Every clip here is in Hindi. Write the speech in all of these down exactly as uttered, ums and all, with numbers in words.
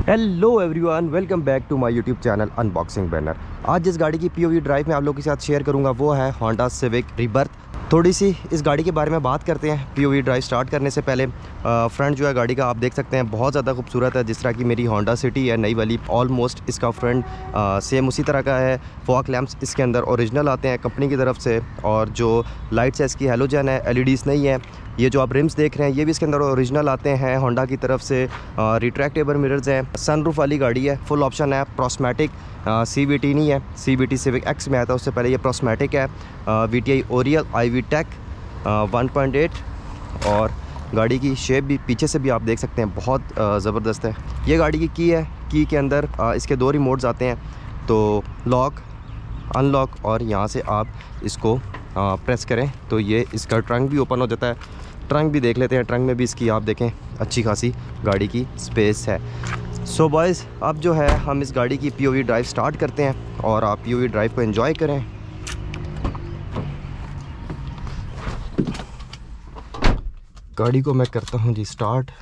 Hello everyone, welcome back to my YouTube channel unboxing banner. आज जिस गाड़ी की पीओवी ड्राइव में आप लोगों के साथ शेयर करूंगा वो है होंडा सिविक रिबर्थ। थोड़ी सी इस गाड़ी के बारे में बात करते हैं। पीओवी ड्राइव स्टार्ट करने से पहले फ्रंट जो है गाड़ी का आप देख सकते हैं बहुत ज़्यादा खूबसूरत है। जिस तरह की मेरी होंडा सिटी है नई वाली, ऑलमोस्ट इसका फ्रंट सेम उसी तरह का है। फॉग लैंप्स इसके अंदर ओरिजिनल आते हैं कंपनी की तरफ से, और जो लाइट्स है इसकी हेलोजन है, एलईडीज़ नहीं है। ये जो आप रिम्स देख रहे हैं ये भी इसके अंदर ओरिजिनल आते हैं होंडा की तरफ से। रिट्रैक्टेबल मिरर्स हैं, सनरूफ वाली गाड़ी है, फुल ऑप्शन है, प्रोस्मेटिक। सीवीटी नहीं है, सीवीटी सिविक एक्स में आया था, उससे पहले ये प्रोस्मेटिक है। वीटीआई ओरियल IV tech one point eight, और गाड़ी की शेप भी पीछे से भी आप देख सकते हैं बहुत ज़बरदस्त है। ये गाड़ी की की है, की के अंदर आ, इसके दो रिमोट्स आते हैं, तो लॉक, अनलॉक, और यहाँ से आप इसको आ, प्रेस करें तो ये इसका ट्रंक भी ओपन हो जाता है। ट्रंक भी देख लेते हैं, ट्रंक में भी इसकी आप देखें अच्छी खासी गाड़ी की स्पेस है। सो so बॉयज़, अब जो है हम इस गाड़ी की पीओवी ड्राइव स्टार्ट करते हैं और आप पीओवी ड्राइव को एंजॉय करें। गाड़ी को मैं करता हूं जी स्टार्ट।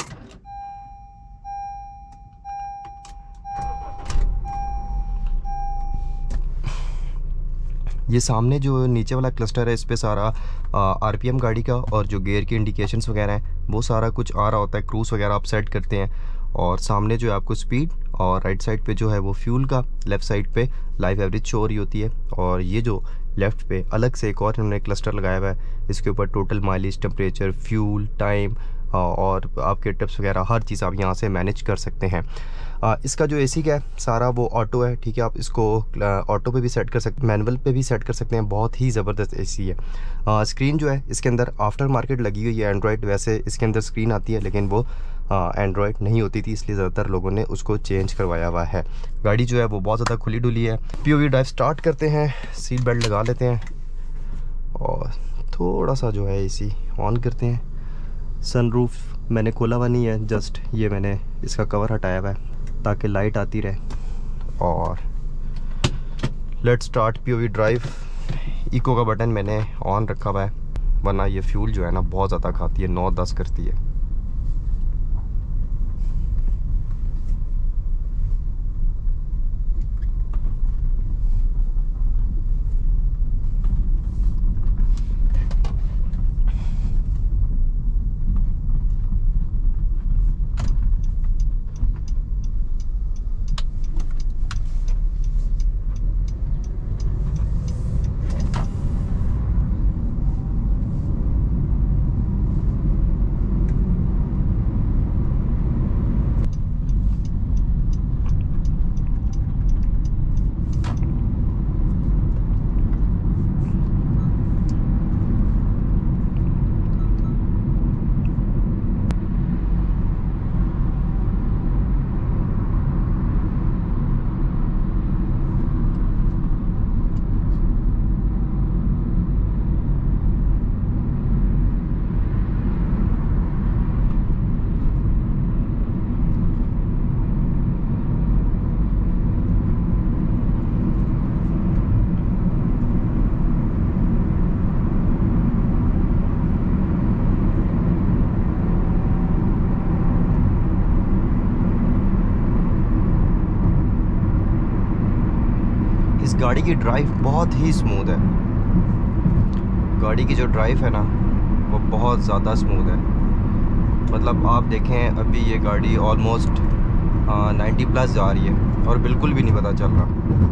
ये सामने जो नीचे वाला क्लस्टर है इस पे सारा आरपीएम गाड़ी का और जो गियर की इंडिकेशंस वगैरह हैं वो सारा कुछ आ रहा होता है। क्रूज़ वगैरह आप सेट करते हैं, और सामने जो है आपको स्पीड, और राइट साइड पे जो है वो फ्यूल का, लेफ़्ट साइड पे लाइफ एवरेज शो हो रही होती है। और ये जो लेफ़्ट पे अलग से एक और इन्होंने क्लस्टर लगाया हुआ है, इसके ऊपर total mileage, temperature, fuel, time और आपके टिप्स वगैरह हर चीज़ आप यहाँ से मैनेज कर सकते हैं। आ, इसका जो एसी का है सारा वो ऑटो है, ठीक है। आप इसको ऑटो पे भी सेट कर सकते हैं, मैनुअल पे भी सेट कर सकते हैं। बहुत ही ज़बरदस्त एसी है। आ, स्क्रीन जो है इसके अंदर आफ्टर मार्केट लगी हुई है एंड्रॉयड। वैसे इसके अंदर स्क्रीन आती है लेकिन वो एंड्रॉयड नहीं होती थी, इसलिए ज़्यादातर लोगों ने उसको चेंज करवाया हुआ है। गाड़ी जो है वो बहुत ज़्यादा खुली डुली है। पीओवी ड्राइव स्टार्ट करते हैं, सीट बेल्ट लगा लेते हैं और थोड़ा सा जो है एसी ऑन करते हैं। सनरूफ मैंने खोला हुआ नहीं है, जस्ट ये मैंने इसका कवर हटाया हुआ है ताकि लाइट आती रहे। और let's start POV drive. Eco का बटन मैंने ऑन रखा हुआ है, वरना ये फ्यूल जो है ना बहुत ज़्यादा खाती है, नौ दस करती है। इस गाड़ी की ड्राइव बहुत ही स्मूथ है। गाड़ी की जो ड्राइव है ना वो बहुत ज़्यादा स्मूथ है। मतलब आप देखें अभी ये गाड़ी ऑलमोस्ट नाइन्टी प्लस जा रही है और बिल्कुल भी नहीं पता चल रहा।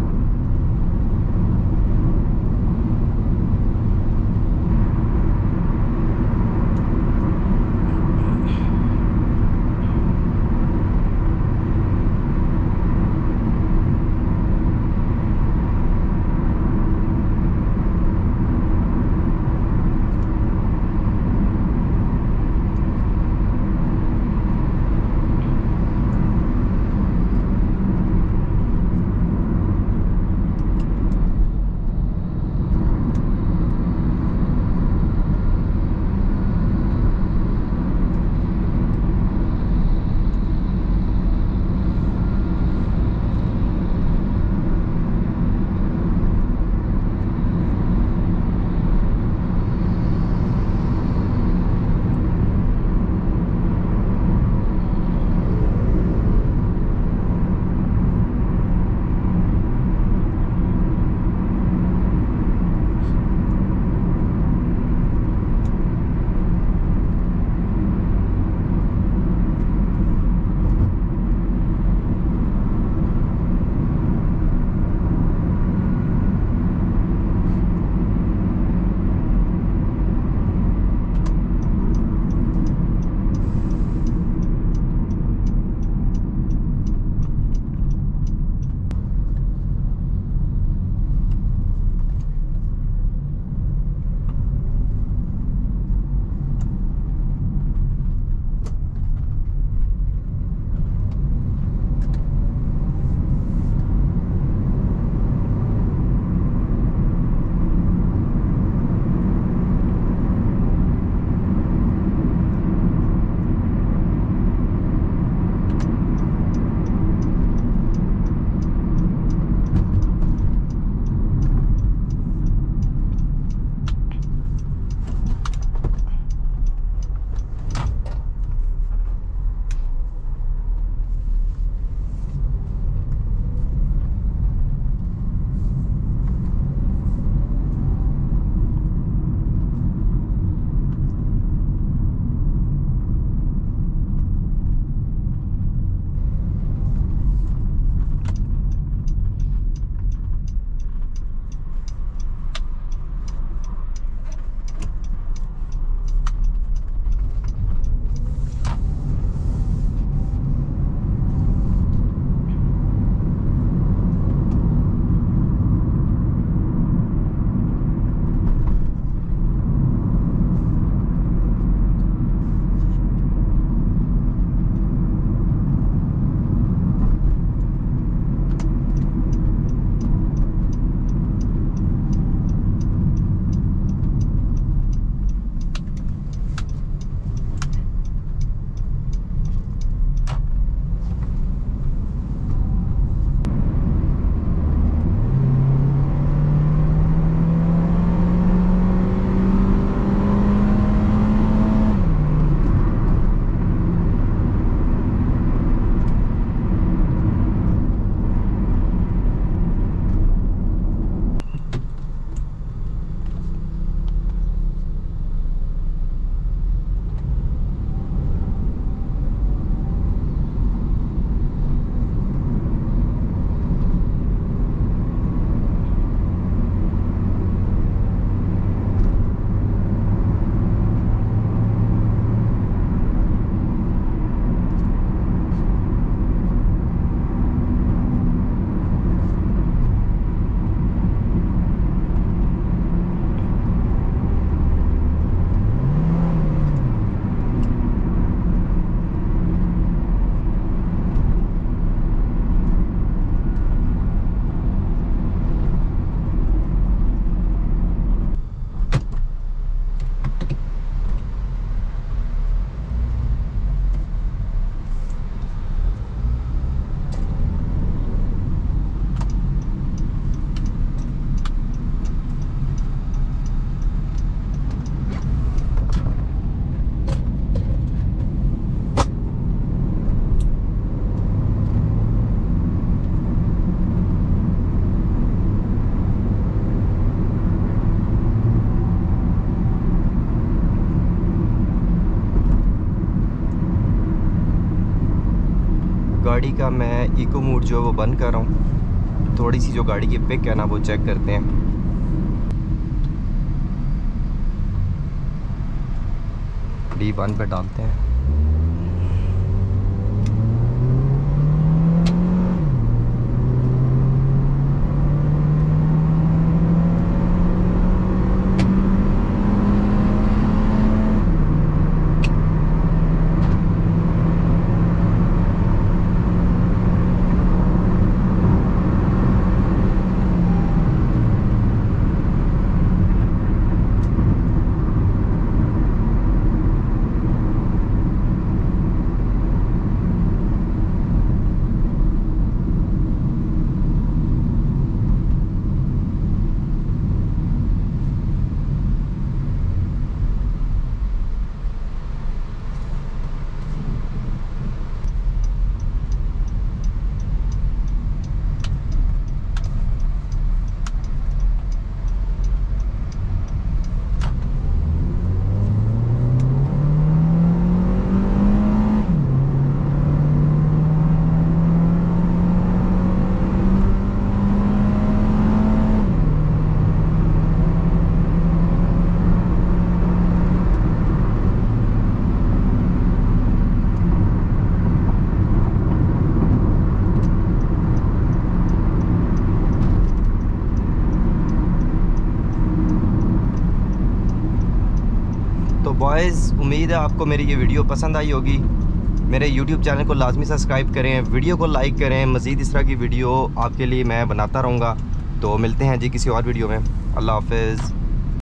गाड़ी का मैं इको मोड जो है वो बंद कर रहा हूँ। थोड़ी सी जो गाड़ी की पिक है ना वो चेक करते हैं। डी वन पे डालते हैं। तो बॉयज़, उम्मीद है आपको मेरी ये वीडियो पसंद आई होगी। मेरे यूट्यूब चैनल को लाजमी सब्सक्राइब करें, वीडियो को लाइक करें। मज़ीद इस तरह की वीडियो आपके लिए मैं बनाता रहूँगा। तो मिलते हैं जी किसी और वीडियो में। अल्लाह हाफ़िज़।